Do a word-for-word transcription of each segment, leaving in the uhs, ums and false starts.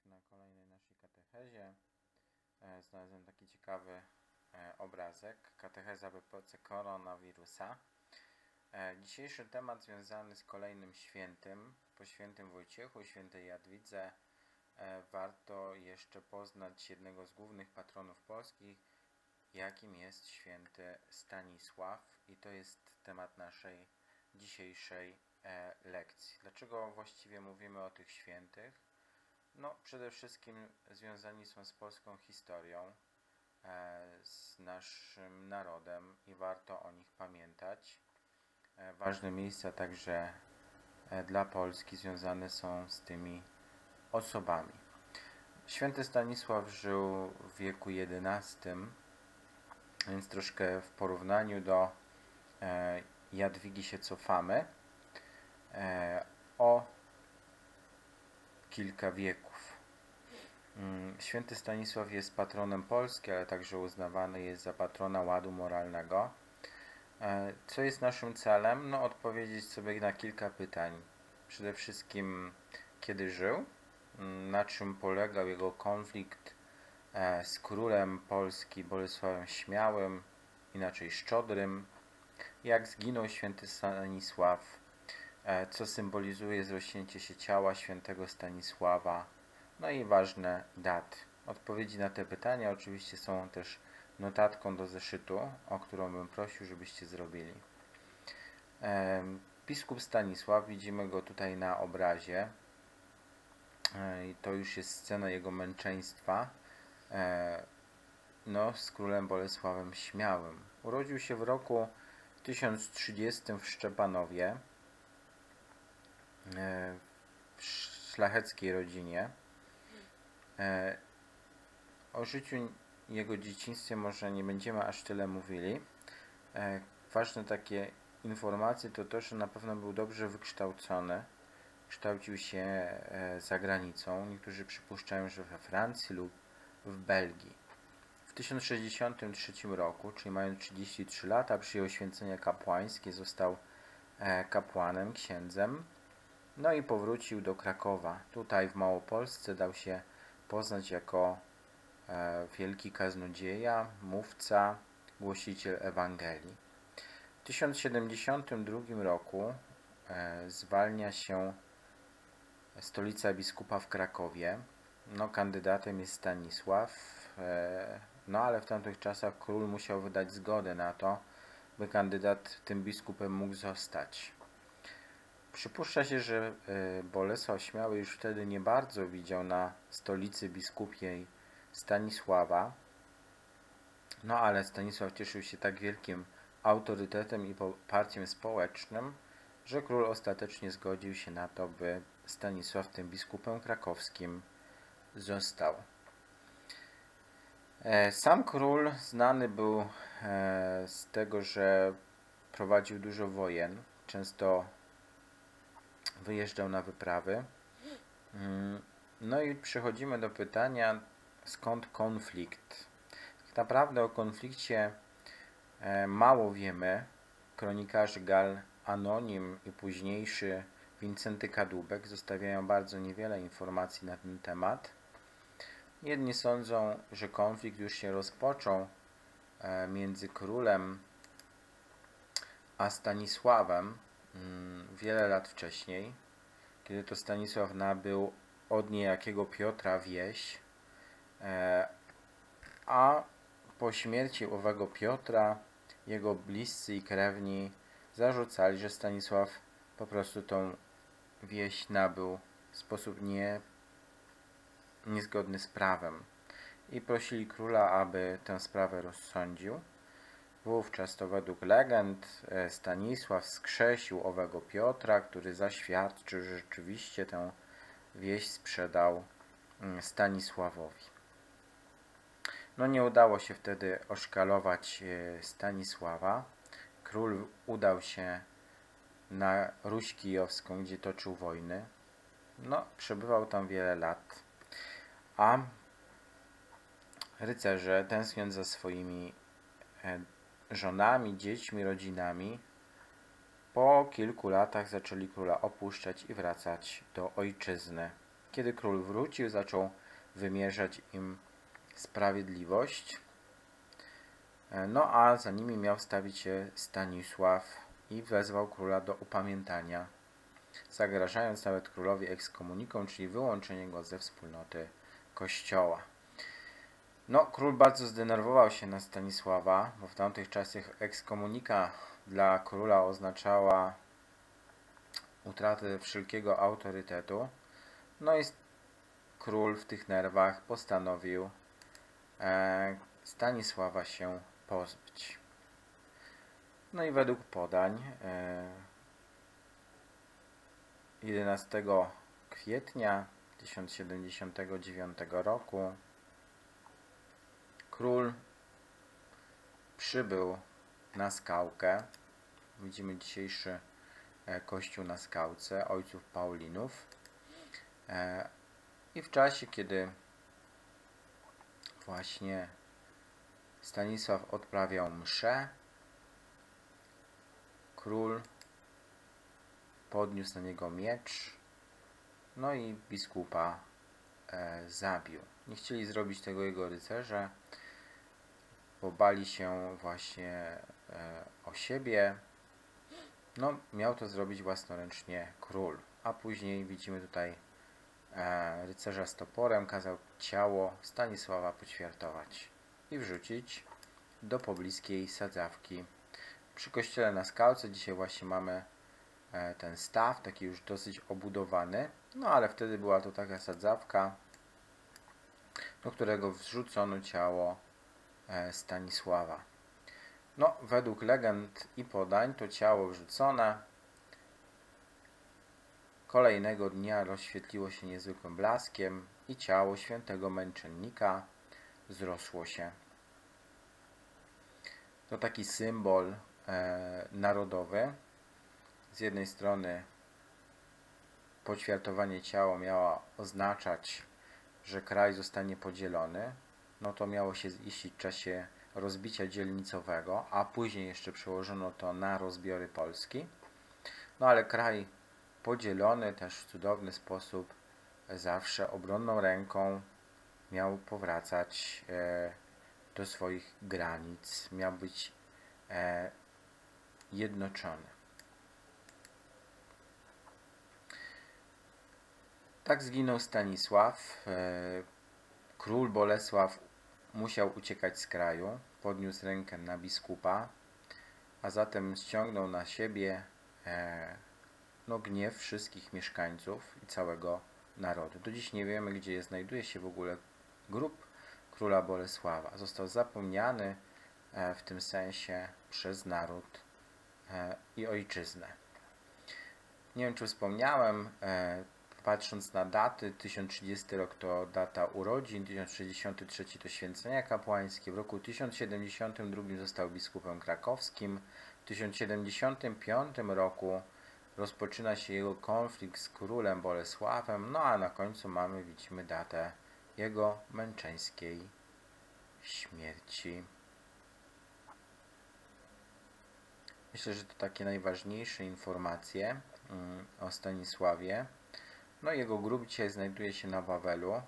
na kolejnej naszej katechezie. E, znalazłem taki ciekawy e, obrazek. Katecheza w epoce koronawirusa. E, dzisiejszy temat związany z kolejnym świętym, po świętym Wojciechu, świętej Jadwidze. E, warto jeszcze poznać jednego z głównych patronów polskich, jakim jest święty Stanisław, i to jest temat naszej dzisiejszej e, lekcji. Dlaczego właściwie mówimy o tych świętych? No, przede wszystkim związani są z polską historią, e, z naszym narodem i warto o nich pamiętać. E, ważne miejsca także e, dla Polski związane są z tymi osobami. Święty Stanisław żył w wieku jedenastym, więc troszkę w porównaniu do e, Jadwigi się cofamy e, o kilka wieków. Święty Stanisław jest patronem Polski, ale także uznawany jest za patrona ładu moralnego. E, co jest naszym celem? No, odpowiedzieć sobie na kilka pytań. Przede wszystkim, kiedy żył, na czym polegał jego konflikt e, z królem Polski Bolesławem Śmiałym, inaczej Szczodrym, jak zginął święty Stanisław, e, co symbolizuje zrośnięcie się ciała świętego Stanisława, no i ważne daty. Odpowiedzi na te pytania oczywiście są też notatką do zeszytu, o którą bym prosił, żebyście zrobili. E, biskup Stanisław, widzimy go tutaj na obrazie. E, to już jest scena jego męczeństwa e, no, z królem Bolesławem Śmiałym. Urodził się w roku tysiąc trzydziestym w Szczepanowie, e, w szlacheckiej rodzinie. E, o życiu i jego dzieciństwie może nie będziemy aż tyle mówili. E, ważne takie informacje to to, że na pewno był dobrze wykształcony. Kształcił się e, za granicą. Niektórzy przypuszczają, że we Francji lub w Belgii. W tysiąc sześćdziesiątym trzecim roku, czyli mając trzydzieści trzy lata, przyjął święcenie kapłańskie, został e, kapłanem, księdzem. No i powrócił do Krakowa. Tutaj w Małopolsce dał się poznać jako e, wielki kaznodzieja, mówca, głosiciel Ewangelii. W tysiąc siedemdziesiątym drugim roku e, zwalnia się stolica biskupa w Krakowie. No, kandydatem jest Stanisław, e, no ale w tamtych czasach król musiał wydać zgodę na to, by kandydat tym biskupem mógł zostać. Przypuszcza się, że Bolesław Śmiały już wtedy nie bardzo widział na stolicy biskupiej Stanisława, no ale Stanisław cieszył się tak wielkim autorytetem i poparciem społecznym, że król ostatecznie zgodził się na to, by Stanisław tym biskupem krakowskim został. Sam król znany był z tego, że prowadził dużo wojen, często wyjeżdżał na wyprawy. No i przechodzimy do pytania, skąd konflikt? Tak naprawdę o konflikcie mało wiemy. Kronikarze Gal Anonim i późniejszy Wincenty Kadłubek zostawiają bardzo niewiele informacji na ten temat. Jedni sądzą, że konflikt już się rozpoczął między królem a Stanisławem wiele lat wcześniej, kiedy to Stanisław nabył od niejakiego Piotra wieś, a po śmierci owego Piotra jego bliscy i krewni zarzucali, że Stanisław po prostu tą wieś nabył w sposób nie, niezgodny z prawem i prosili króla, aby tę sprawę rozsądził. Wówczas to według legend Stanisław skrzesił owego Piotra, który zaświadczył, że rzeczywiście tę wieś sprzedał Stanisławowi. No, nie udało się wtedy oszkalować Stanisława. Król udał się na Ruś Kijowską, gdzie toczył wojny. No, przebywał tam wiele lat, a rycerze, tęskniąc za swoimi żonami, dziećmi, rodzinami, po kilku latach zaczęli króla opuszczać i wracać do ojczyzny. Kiedy król wrócił, zaczął wymierzać im sprawiedliwość. No a za nimi miał stawić się Stanisław i wezwał króla do upamiętania, zagrażając nawet królowi ekskomuniką, czyli wyłączeniem go ze wspólnoty kościoła. No, król bardzo zdenerwował się na Stanisława, bo w tamtych czasach ekskomunika dla króla oznaczała utratę wszelkiego autorytetu. No i król w tych nerwach postanowił e, Stanisława się pozbyć. No i według podań e, jedenastego kwietnia tysiąc siedemdziesiątego dziewiątego roku król przybył na skałkę. Widzimy dzisiejszy kościół na skałce ojców Paulinów. I w czasie, kiedy właśnie Stanisław odprawiał mszę, król podniósł na niego miecz, no i biskupa e, zabił. Nie chcieli zrobić tego jego rycerze, bo bali się właśnie e, o siebie. No, miał to zrobić własnoręcznie król. A później widzimy tutaj e, rycerza z toporem, kazał ciało Stanisława poćwiartować i wrzucić do pobliskiej sadzawki. Przy kościele na skałce dzisiaj właśnie mamy e, ten staw, taki już dosyć obudowany. No ale wtedy była to taka sadzawka, do którego wrzucono ciało e, Stanisława. No, według legend i podań to ciało wrzucone kolejnego dnia rozświetliło się niezwykłym blaskiem i ciało świętego męczennika zrosło się. To taki symbol e, narodowy. Z jednej strony poćwiartowanie ciała miało oznaczać, że kraj zostanie podzielony. No to miało się ziścić w czasie rozbicia dzielnicowego, a później jeszcze przełożono to na rozbiory Polski. No ale kraj podzielony też w cudowny sposób zawsze obronną ręką miał powracać e, do swoich granic, miał być e, jednoczony. Tak zginął Stanisław. E, król Bolesław musiał uciekać z kraju, podniósł rękę na biskupa, a zatem ściągnął na siebie e, no, gniew wszystkich mieszkańców i całego narodu. Do dziś nie wiemy, gdzie znajduje się w ogóle grób króla Bolesława. Został zapomniany e, w tym sensie przez naród e, i ojczyznę. Nie wiem, czy wspomniałem, e, patrząc na daty, tysiąc trzydziesty rok to data urodzin, tysiąc sześćdziesiąty trzeci to święcenia kapłańskie, w roku tysiąc siedemdziesiątym drugim został biskupem krakowskim, w tysiąc siedemdziesiątym piątym roku rozpoczyna się jego konflikt z królem Bolesławem, no a na końcu mamy, widzimy datę jego męczeńskiej śmierci. Myślę, że to takie najważniejsze informacje o Stanisławie. No jego grób dzisiaj znajduje się na Wawelu.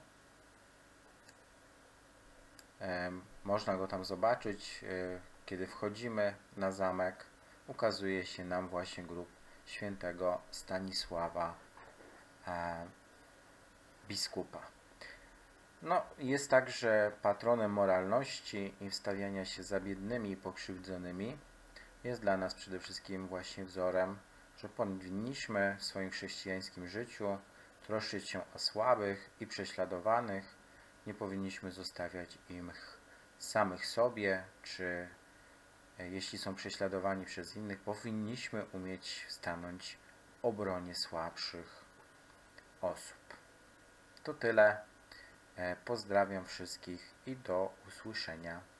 E, można go tam zobaczyć. E, kiedy wchodzimy na zamek, ukazuje się nam właśnie grób świętego Stanisława, e, biskupa. No, jest także patronem moralności i wstawiania się za biednymi i pokrzywdzonymi. Jest dla nas przede wszystkim właśnie wzorem, że powinniśmy w swoim chrześcijańskim życiu troszczyć się o słabych i prześladowanych. Nie powinniśmy zostawiać im samych sobie, czy jeśli są prześladowani przez innych, powinniśmy umieć stanąć w obronie słabszych osób. To tyle. Pozdrawiam wszystkich i do usłyszenia.